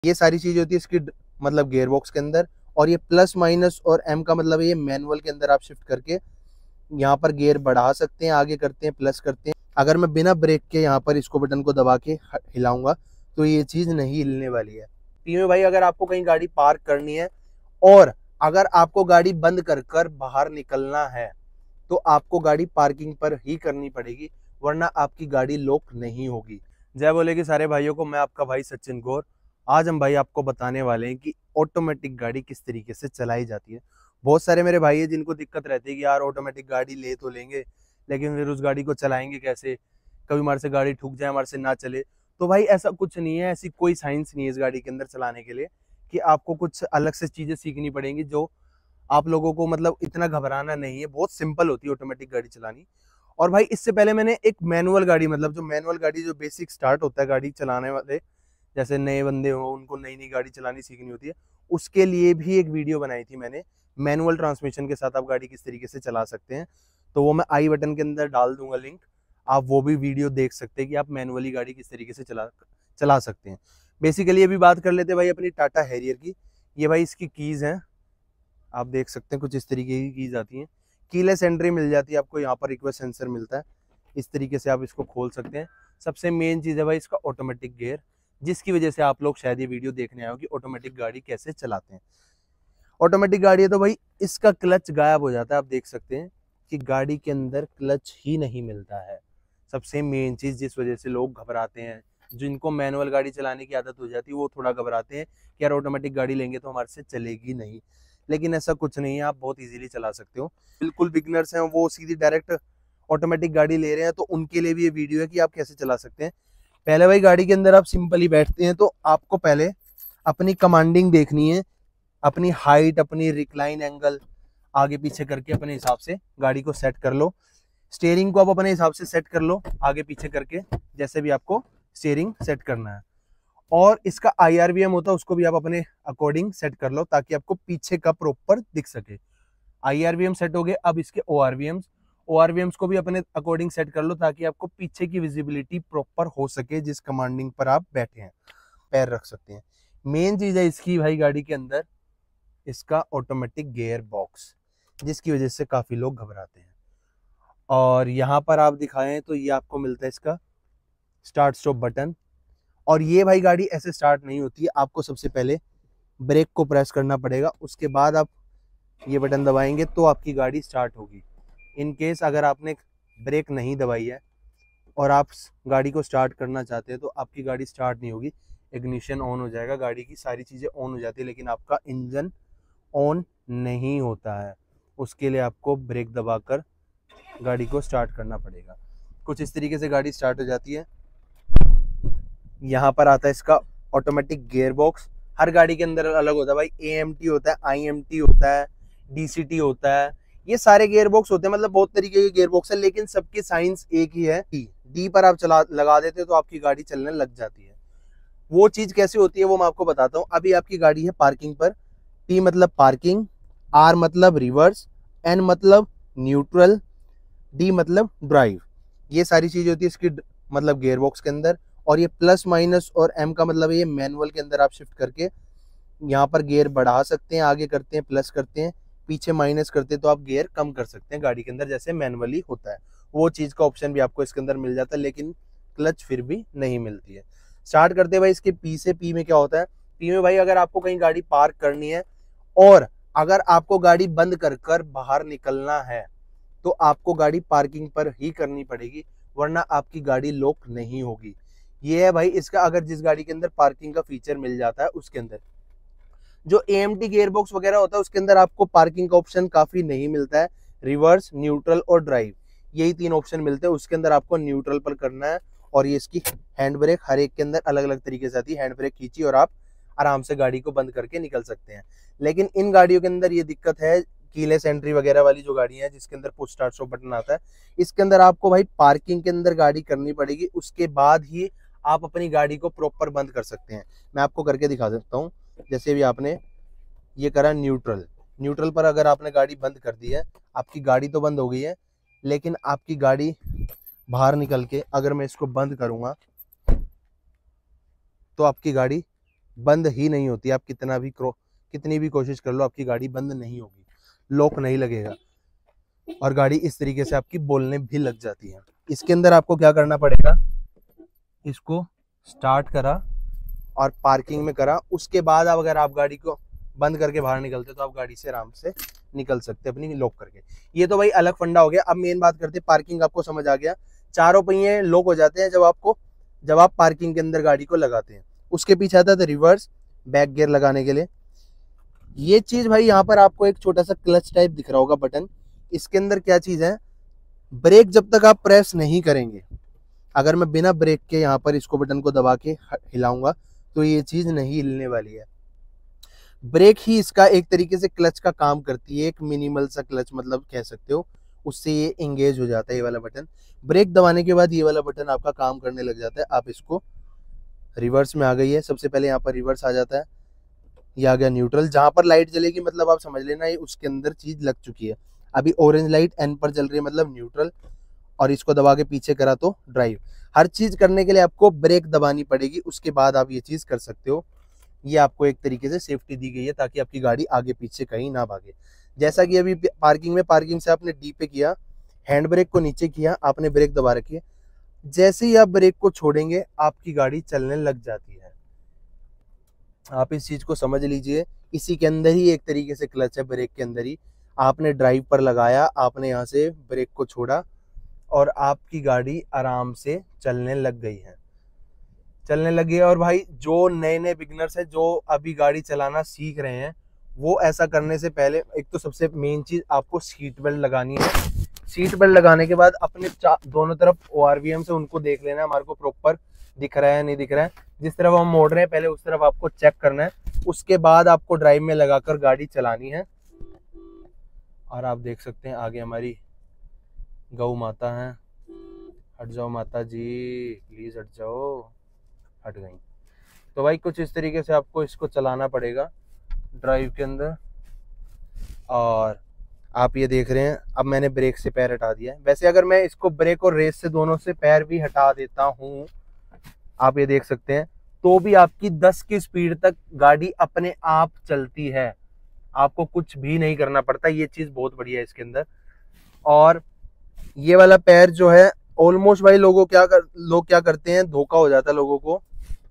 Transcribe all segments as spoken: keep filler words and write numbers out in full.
ये सारी चीज होती है इसकी मतलब गियर बॉक्स के अंदर। और ये प्लस माइनस और एम का मतलब ये मैनुअल के अंदर आप शिफ्ट करके यहाँ पर गियर बढ़ा सकते हैं, आगे करते हैं, प्लस करते हैं। अगर मैं बिना ब्रेक के यहाँ पर इसको बटन को दबा के हिलाऊंगा तो ये चीज नहीं हिलने वाली है। पीमे भाई अगर आपको कहीं गाड़ी पार्क करनी है और अगर आपको गाड़ी बंद कर कर बाहर निकलना है तो आपको गाड़ी पार्किंग पर ही करनी पड़ेगी, वरना आपकी गाड़ी लॉक नहीं होगी। जय बोले कि सारे भाइयों को, मैं आपका भाई सचिन गौर। आज हम भाई आपको बताने वाले हैं कि ऑटोमेटिक गाड़ी किस तरीके से चलाई जाती है। बहुत सारे मेरे भाई है जिनको दिक्कत रहती है कि यार ऑटोमेटिक गाड़ी ले तो लेंगे लेकिन फिर उस गाड़ी को चलाएंगे कैसे, कभी हमारे से गाड़ी ठुक जाए, हमारे से ना चले। तो भाई ऐसा कुछ नहीं है, ऐसी कोई साइंस नहीं है इस गाड़ी के अंदर चलाने के लिए कि आपको कुछ अलग से चीजें सीखनी पड़ेंगी जो आप लोगों को मतलब इतना घबराना नहीं है। बहुत सिंपल होती है ऑटोमेटिक गाड़ी चलानी। और भाई इससे पहले मैंने एक मैनुअल गाड़ी मतलब जो मैनुअल गाड़ी जो बेसिक स्टार्ट होता है गाड़ी चलाने वाले, जैसे नए बंदे हो उनको नई नई गाड़ी चलानी सीखनी होती है, उसके लिए भी एक वीडियो बनाई थी मैंने। मैनुअल ट्रांसमिशन के साथ आप गाड़ी किस तरीके से चला सकते हैं, तो वो मैं आई बटन के अंदर डाल दूंगा लिंक, आप वो भी वीडियो देख सकते हैं कि आप मैनुअली गाड़ी किस तरीके से चला चला सकते हैं। बेसिकली अभी बात कर लेते हैं भाई अपनी टाटा हैरियर की। ये भाई इसकी कीज हैं, आप देख सकते हैं कुछ इस तरीके की कीज आती हैं। कीलेस एंट्री मिल जाती है आपको, यहाँ पर रिक्वेस्ट सेंसर मिलता है, इस तरीके से आप इसको खोल सकते हैं। सबसे मेन चीज़ है भाई इसका ऑटोमेटिक गियर, जिसकी वजह से आप लोग शायद ये वीडियो देखने आए हो कि ऑटोमेटिक गाड़ी कैसे चलाते हैं। ऑटोमेटिक गाड़ी है तो भाई इसका क्लच गायब हो जाता है। आप देख सकते हैं कि गाड़ी के अंदर क्लच ही नहीं मिलता है। सबसे मेन चीज़ जिस वजह से लोग घबराते हैं, जिनको मैनुअल गाड़ी चलाने की आदत हो जाती है वो थोड़ा घबराते हैं कि यार ऑटोमेटिक गाड़ी लेंगे तो हमारे से चलेगी नहीं, लेकिन ऐसा कुछ नहीं है, आप बहुत इजीली चला सकते हो। बिल्कुल बिगनर्स हैं वो सीधी डायरेक्ट ऑटोमेटिक गाड़ी ले रहे हैं तो उनके लिए भी ये वीडियो है कि आप कैसे चला सकते हैं। पहले भाई गाड़ी के अंदर आप सिंपली बैठते हैं तो आपको पहले अपनी कमांडिंग देखनी है, अपनी हाइट, अपनी रिक्लाइन एंगल आगे पीछे करके अपने हिसाब से गाड़ी को सेट कर लो। स्टीयरिंग को आप अपने हिसाब से सेट कर लो आगे पीछे करके, जैसे भी आपको स्टीयरिंग सेट करना है। और इसका आई आर वी एम होता है उसको भी आप अपने अकॉर्डिंग सेट कर लो ताकि आपको पीछे का प्रॉपर दिख सके। I R V M set हो गए, अब इसके O R V Ms O R V Ms को भी अपने अकॉर्डिंग सेट कर लो ताकि आपको पीछे की विजिबिलिटी प्रॉपर हो सके जिस कमांडिंग पर आप बैठे हैं, पैर रख सकते हैं। मेन चीज है इसकी भाई गाड़ी के अंदर इसका ऑटोमेटिक गियर बॉक्स, जिसकी वजह से काफी लोग घबराते हैं। और यहाँ पर आप दिखाएं तो ये आपको मिलता है इसका स्टार्ट स्टॉप बटन। और ये भाई गाड़ी ऐसे स्टार्ट नहीं होती है, आपको सबसे पहले ब्रेक को प्रेस करना पड़ेगा, उसके बाद आप ये बटन दबाएंगे तो आपकी गाड़ी स्टार्ट होगी। इन केस अगर आपने ब्रेक नहीं दबाई है और आप गाड़ी को स्टार्ट करना चाहते हैं तो आपकी गाड़ी स्टार्ट नहीं होगी। इग्निशन ऑन हो जाएगा, गाड़ी की सारी चीज़ें ऑन हो जाती है, लेकिन आपका इंजन ऑन नहीं होता है। उसके लिए आपको ब्रेक दबाकर गाड़ी को स्टार्ट करना पड़ेगा। कुछ इस तरीके से गाड़ी स्टार्ट हो जाती है। यहाँ पर आता है इसका ऑटोमेटिक गियर बॉक्स। हर गाड़ी के अंदर अलग होता है भाई, ए एम टी होता है, आई एम टी होता है, डी सी टी होता है, ये सारे गियर बॉक्स होते हैं, मतलब बहुत तरीके के गियर बॉक्स है, लेकिन सबकी साइंस एक ही है। डी डी पर आप चला लगा देते हो तो आपकी गाड़ी चलने लग जाती है। वो चीज कैसे होती है वो मैं आपको बताता हूँ। अभी आपकी गाड़ी है पार्किंग पर, पी मतलब पार्किंग, आर मतलब रिवर्स, एन मतलब न्यूट्रल, डी मतलब ड्राइव। ये सारी चीज होती है इसकी मतलब गियर बॉक्स के अंदर। और ये प्लस माइनस और एम का मतलब ये मैनुअल के अंदर आप शिफ्ट करके यहाँ पर गियर बढ़ा सकते हैं, आगे करते हैं, प्लस करते हैं, पीछे माइनस करते हैं तो आप गियर कम कर सकते हैं गाड़ी के अंदर, जैसे मैनुअली होता है। वो चीज़ का ऑप्शन भी आपको इसके अंदर मिल जाता है, लेकिन क्लच फिर भी नहीं मिलती है। स्टार्ट करते हैं भाई इसके पी से। पी में क्या होता है, पी में भाई अगर आपको कहीं गाड़ी पार्क करनी है और अगर आपको गाड़ी बंद कर कर बाहर निकलना है तो आपको गाड़ी पार्किंग पर ही करनी पड़ेगी, वरना आपकी गाड़ी लॉक नहीं होगी। ये है भाई इसका, अगर जिस गाड़ी के अंदर पार्किंग का फीचर मिल जाता है उसके अंदर। जो A M T gear box वगैरह होता है उसके अंदर आपको पार्किंग का ऑप्शन काफी नहीं मिलता है। रिवर्स, न्यूट्रल और ड्राइव, यही तीन ऑप्शन मिलते हैं। उसके अंदर आपको न्यूट्रल पर करना है। और ये इसकी हैंड ब्रेक हर एक के अंदर अलग अलग तरीके से आती है। हैंड ब्रेक खींची और आप आराम से गाड़ी को बंद करके निकल सकते हैं। लेकिन इन गाड़ियों के अंदर ये दिक्कत है, कीलेस एंट्री वगैरह वाली जो गाड़ियां हैं जिसके अंदर पुश स्टार्ट स्टॉप बटन आता है, इसके अंदर आपको भाई पार्किंग के अंदर गाड़ी करनी पड़ेगी, उसके बाद ही आप अपनी गाड़ी को प्रॉपर बंद कर सकते हैं। मैं आपको करके दिखा सकता हूँ। जैसे भी आपने ये करा न्यूट्रल, न्यूट्रल पर अगर आपने गाड़ी बंद कर दी है, आपकी गाड़ी तो बंद हो गई है, लेकिन आपकी गाड़ी बाहर निकल के अगर मैं इसको बंद करूंगा तो आपकी गाड़ी बंद ही नहीं होती। आप कितना भी क्रो कितनी भी कोशिश कर लो, आपकी गाड़ी बंद नहीं होगी, लॉक नहीं लगेगा और गाड़ी इस तरीके से आपकी बोलने भी लग जाती है। इसके अंदर आपको क्या करना पड़ेगा, इसको स्टार्ट करा और पार्किंग में करा, उसके बाद अब अगर आप गाड़ी को बंद करके बाहर निकलते तो आप गाड़ी से आराम से निकल सकते अपनी लॉक करके। ये तो भाई अलग फंडा हो गया। अब मेन बात करते हैं पार्किंग। आपको समझ आ गया, चारों पहिए लॉक हो जाते हैं जब आपको जब आप पार्किंग के अंदर गाड़ी को लगाते हैं। उसके पीछे आता था रिवर्स बैक गियर लगाने के लिए। ये चीज भाई यहाँ पर आपको एक छोटा सा क्लच टाइप दिख रहा होगा बटन। इसके अंदर क्या चीज है, ब्रेक जब तक आप प्रेस नहीं करेंगे, अगर मैं बिना ब्रेक के यहाँ पर इसको बटन को दबा के हिलाऊंगा तो ये चीज नहीं हिलने वाली है। ब्रेक ही इसका एक तरीके से क्लच का काम करती है, एक मिनिमल सा क्लच मतलब कह सकते हो, उससे ये एंगेज हो जाता है ये वाला बटन। ब्रेक दबाने के बाद ये वाला बटन आपका काम करने लग जाता है। आप इसको रिवर्स में आ गई है, सबसे पहले यहाँ पर रिवर्स आ जाता है, ये आ गया न्यूट्रल। जहां पर लाइट जलेगी मतलब आप समझ लेना ये उसके अंदर चीज लग चुकी है। अभी ऑरेंज लाइट एन पर जल रही है मतलब न्यूट्रल, और इसको दबा के पीछे करा तो ड्राइव। हर चीज करने के लिए आपको ब्रेक दबानी पड़ेगी, उसके बाद आप ये चीज कर सकते हो। ये आपको एक तरीके से सेफ्टी दी गई है ताकि आपकी गाड़ी आगे पीछे कहीं ना भागे। जैसा कि अभी पार्किंग में पार्किंग से आपने डी पे किया, हैंड ब्रेक को नीचे किया, आपने ब्रेक दबा रखी है, जैसे ही आप ब्रेक को छोड़ेंगे आपकी गाड़ी चलने लग जाती है। आप इस चीज को समझ लीजिए, इसी के अंदर ही एक तरीके से क्लच है, ब्रेक के अंदर ही। आपने ड्राइव पर लगाया, आपने यहाँ से ब्रेक को छोड़ा और आपकी गाड़ी आराम से चलने लग गई है चलने लगी है। और भाई जो नए नए बिगनर्स हैं, जो अभी गाड़ी चलाना सीख रहे हैं, वो ऐसा करने से पहले एक तो सबसे मेन चीज आपको सीट बेल्ट लगानी है। सीट बेल्ट लगाने के बाद अपने दोनों तरफ ओ आर वी एम से उनको देख लेना है, हमारे को प्रॉपर दिख रहा है नहीं दिख रहा है। जिस तरफ हम मोड़ रहे हैं पहले उस तरफ आपको चेक करना है, उसके बाद आपको ड्राइव में लगाकर गाड़ी चलानी है। और आप देख सकते हैं आगे हमारी गौ माता है। हट जाओ माता जी, प्लीज हट जाओ। हट गई। तो भाई कुछ इस तरीके से आपको इसको चलाना पड़ेगा ड्राइव के अंदर। और आप ये देख रहे हैं अब मैंने ब्रेक से पैर हटा दिया है। वैसे अगर मैं इसको ब्रेक और रेस से दोनों से पैर भी हटा देता हूँ, आप ये देख सकते हैं, तो भी आपकी दस की स्पीड तक गाड़ी अपने आप चलती है, आपको कुछ भी नहीं करना पड़ता। ये चीज बहुत बढ़िया है इसके अंदर। और ये वाला पैर जो है ऑलमोस्ट भाई लोगों क्या कर लोग क्या करते हैं, धोखा हो जाता है लोगों को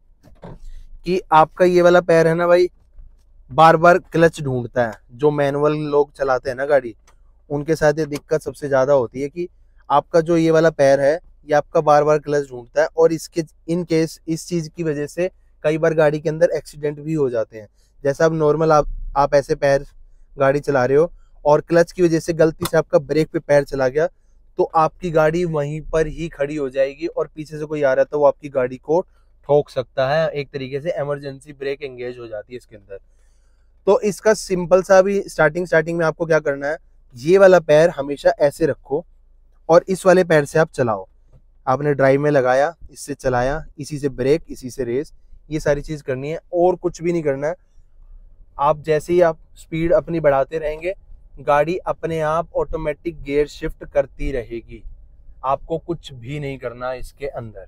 कि आपका ये वाला पैर है ना भाई बार बार क्लच ढूंढता है। जो मैनुअल लोग चलाते हैं ना गाड़ी, उनके साथ ये दिक्कत सबसे ज्यादा होती है कि आपका जो ये वाला पैर है ये आपका बार बार क्लच ढूंढता है, और इसके इन केस इस चीज की वजह से कई बार गाड़ी के अंदर एक्सीडेंट भी हो जाते हैं। जैसा अब नॉर्मल आप आप ऐसे पैर गाड़ी चला रहे हो और क्लच की वजह से गलती से आपका ब्रेक पे पैर चला गया, तो आपकी गाड़ी वहीं पर ही खड़ी हो जाएगी और पीछे से कोई आ रहा था वो आपकी गाड़ी को ठोक सकता है। एक तरीके से इमरजेंसी ब्रेक एंगेज हो जाती है इसके अंदर। तो इसका सिंपल सा भी स्टार्टिंग स्टार्टिंग में आपको क्या करना है, ये वाला पैर हमेशा ऐसे रखो और इस वाले पैर से आप चलाओ। आपने ड्राइव में लगाया, इससे चलाया, इसी से ब्रेक, इसी से रेस, ये सारी चीज करनी है और कुछ भी नहीं करना है। आप जैसे ही आप स्पीड अपनी बढ़ाते रहेंगे, गाड़ी अपने आप ऑटोमेटिक गियर शिफ्ट करती रहेगी, आपको कुछ भी नहीं करना इसके अंदर।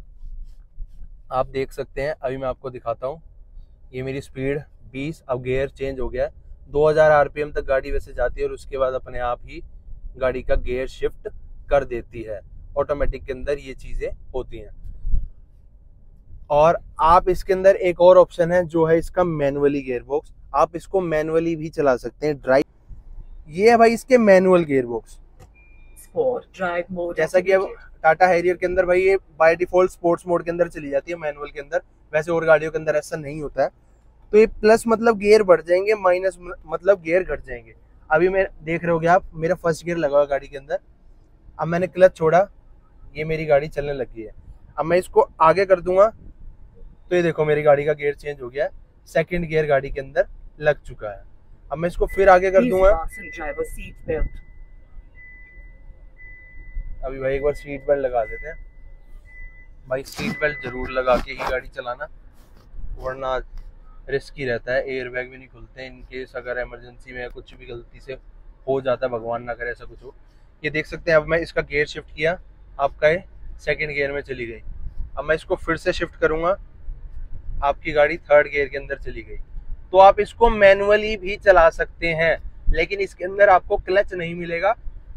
आप देख सकते हैं, अभी मैं आपको दिखाता हूँ, ये मेरी स्पीड बीस, अब गियर चेंज हो गया, दो हज़ार आरपीएम तक गाड़ी वैसे जाती है और उसके बाद अपने आप ही गाड़ी का गियर शिफ्ट कर देती है। ऑटोमेटिक के अंदर ये चीजें होती हैं। और आप इसके अंदर एक और ऑप्शन है जो है इसका मैनुअली गियर बॉक्स, आप इसको मैनुअली भी चला सकते हैं। ड्राइव ये है भाई इसके manual gear box, sport drive mode. जैसा कि अब टाटा हैरियर के अंदर भाई ये बाय डिफॉल्ट स्पोर्ट्स मोड के अंदर चली जाती है मैनुअल के अंदर, वैसे और गाड़ियों के अंदर ऐसा नहीं होता है। तो ये प्लस मतलब गियर बढ़ जाएंगे, माइनस मतलब गियर घट जाएंगे। अभी मैं देख रहे होगे आप, मेरा फर्स्ट गियर लगा हुआ गाड़ी के अंदर, अब मैंने क्लच छोड़ा, ये मेरी गाड़ी चलने लगी है। अब मैं इसको आगे कर दूंगा तो ये देखो मेरी गाड़ी का गियर चेंज हो गया है, सेकंड गियर गाड़ी के अंदर लग चुका है। अब मैं इसको फिर आगे कर दूंगा, अभी भाई एक बार सीट बेल्ट लगा देते हैं। भाई सीट बेल्ट जरूर लगा के ही गाड़ी चलाना, वरना रिस्की रहता है, एयर बैग भी नहीं खुलते हैं। इन केस अगर इमरजेंसी में कुछ भी गलती से हो जाता है, भगवान ना करे ऐसा कुछ हो। ये देख सकते हैं, अब मैं इसका गियर शिफ्ट किया, आपका ये सेकंड गियर में चली गई। अब मैं इसको फिर से शिफ्ट करूंगा आपकी गाड़ी थर्ड गियर के अंदर चली गई। तो आप इसको मैनुअली भी चला सकते हैं, लेकिन इसके अंदर आपको क्लच नहीं मिलेगा।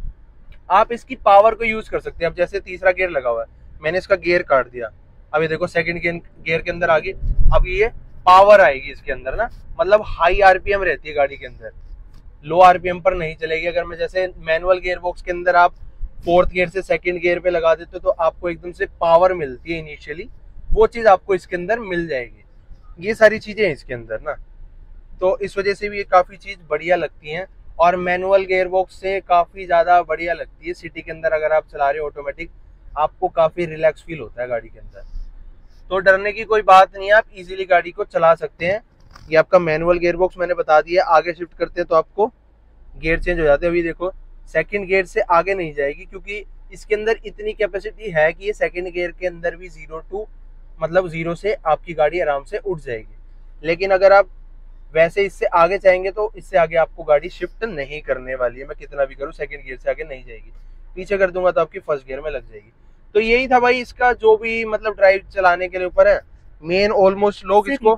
आप इसकी पावर को यूज कर सकते हैं। अब जैसे तीसरा गियर लगा हुआ है, मैंने इसका गियर काट दिया, अभी देखो सेकंड गियर के अंदर आ गई। अब ये पावर आएगी इसके अंदर ना, मतलब हाई आरपीएम रहती है गाड़ी के अंदर, लो आरपीएम पर नहीं चलेगी। अगर मैं जैसे मैनुअल गियर बॉक्स के अंदर आप फोर्थ गियर से सेकंड गियर पे लगा देते हो तो आपको एकदम से पावर मिलती है इनिशियली, वो चीज आपको इसके अंदर मिल जाएगी। ये सारी चीजें हैं इसके अंदर ना, तो इस वजह से भी ये काफी चीज बढ़िया लगती हैं और मैनुअल गियर बॉक्स से काफी ज्यादा बढ़िया लगती है। सिटी के अंदर अगर आप चला रहे हो ऑटोमेटिक, आपको काफी रिलैक्स फील होता है गाड़ी के अंदर, तो डरने की कोई बात नहीं है, आप इजीली गाड़ी को चला सकते हैं। ये आपका मैनुअल गियर बॉक्स मैंने बता दिया। आगे शिफ्ट करते हैं तो आपको गियर चेंज हो जाते हैं। अभी देखो सेकंड गियर से आगे नहीं जाएगी, क्योंकि इसके अंदर इतनी कैपेसिटी है कि ये सेकंड गियर के अंदर भी जीरो टू मतलब जीरो से आपकी गाड़ी आराम से उठ जाएगी। लेकिन अगर आप वैसे इससे आगे चाहेंगे तो इससे आगे आपको गाड़ी शिफ्ट नहीं करने वाली है। मैं कितना भी करूँ सेकंड गियर से आगे नहीं जाएगी, पीछे कर दूंगा तो आपकी फर्स्ट गियर में लग जाएगी। तो यही था भाई इसका जो भी मतलब ड्राइव चलाने के लिए ऊपर है। मेन ऑलमोस्ट लोग इसको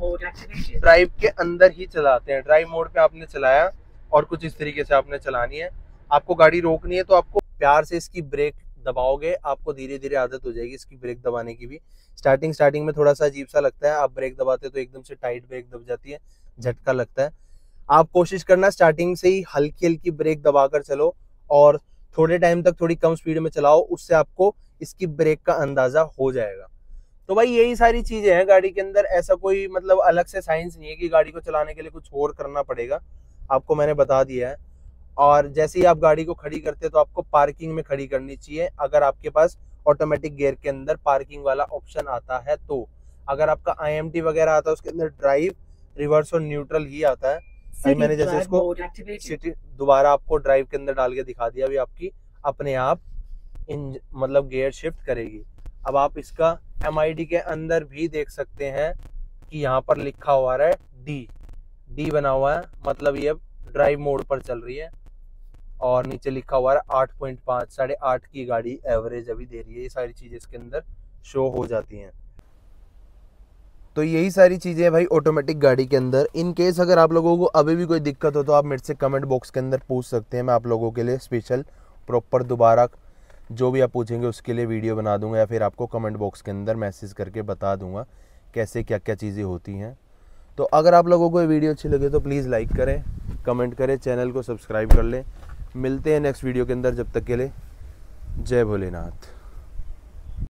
ड्राइव के अंदर ही चलाते हैं। ड्राइव मोड पे आपने चलाया और कुछ इस तरीके से आपने चलानी है। आपको गाड़ी रोकनी है तो आपको प्यार से इसकी ब्रेक दबाओगे, आपको धीरे धीरे आदत हो जाएगी इसकी ब्रेक दबाने की भी। स्टार्टिंग स्टार्टिंग में थोड़ा सा अजीब सा लगता है, आप ब्रेक दबाते तो एकदम से टाइट ब्रेक दब जाती है, झटका लगता है। आप कोशिश करना स्टार्टिंग से ही हल्की हल्की ब्रेक दबाकर चलो और थोड़े टाइम तक थोड़ी कम स्पीड में चलाओ, उससे आपको इसकी ब्रेक का अंदाजा हो जाएगा। तो भाई यही सारी चीजें हैं गाड़ी के अंदर। ऐसा कोई मतलब अलग से साइंस नहीं है कि गाड़ी को चलाने के लिए कुछ और करना पड़ेगा, आपको मैंने बता दिया है। और जैसे ही आप गाड़ी को खड़ी करते हैं तो आपको पार्किंग में खड़ी करनी चाहिए, अगर आपके पास ऑटोमेटिक गियर के अंदर पार्किंग वाला ऑप्शन आता है तो। अगर आपका आई एम टी वगैरह आता है उसके अंदर ड्राइव, रिवर्स और न्यूट्रल ही आता है। भाई मैंने जैसे इसको सिटी दोबारा आपको ड्राइव के अंदर डाल के दिखा दिया, अभी आपकी अपने आप इन मतलब गियर शिफ्ट करेगी। अब आप इसका एम आई डी के अंदर भी देख सकते हैं कि यहाँ पर लिखा हुआ है डी डी बना हुआ है, मतलब ये ड्राइव मोड पर चल रही है। और नीचे लिखा हुआ है आठ पॉइंट पाँच, साढ़े आठ की गाड़ी एवरेज अभी दे रही है। ये सारी चीजें इसके अंदर शो हो जाती हैं। तो यही सारी चीजें है भाई ऑटोमेटिक गाड़ी के अंदर। इन केस अगर आप लोगों को अभी भी कोई दिक्कत हो तो आप मेरे से कमेंट बॉक्स के अंदर पूछ सकते हैं, मैं आप लोगों के लिए स्पेशल प्रॉपर दोबारा जो भी आप पूछेंगे उसके लिए वीडियो बना दूंगा, या फिर आपको कमेंट बॉक्स के अंदर मैसेज करके बता दूंगा कैसे क्या क्या चीज़ें होती हैं। तो अगर आप लोगों को ये वीडियो अच्छी लगे तो प्लीज़ लाइक करें, कमेंट करें, चैनल को सब्सक्राइब कर लें। मिलते हैं नेक्स्ट वीडियो के अंदर, जब तक के लिए जय भोलेनाथ।